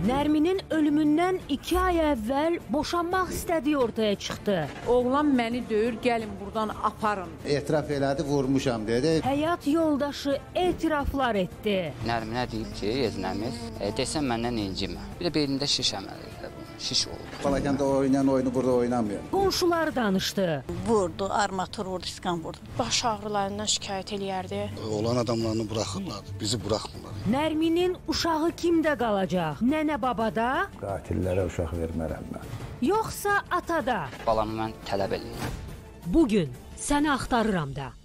Nərminin ölümündən 2 ay əvvəl boşanmaq istədiyi ortaya çıxdı. Oğlan məni döyür, gəlin buradan aparın. Etiraf elədi, vurmuşam dedi. Həyat yoldaşı etiraflar etdi. Nərminə deyib ki, eznəmiz, desən məndən incimə. Bir də belində şiş əməli etdi. Şiş oldu. Balakəndə oynayan oyunu burada oynamıyor. Qonşular danışdı. Vurdu, armatur vurdu, iskan vurdu. Baş ağrılarından şikayət eləyərdi. Olan adamlarını buraxırlar, bizi buraxmırlar. Nərminin uşağı kimdə qalacaq? Nənə babada? Qatillərə uşaq vermərəm mən. Yoxsa atada? Balamı mən tələb eləyirəm. Bugün səni axtarıram da.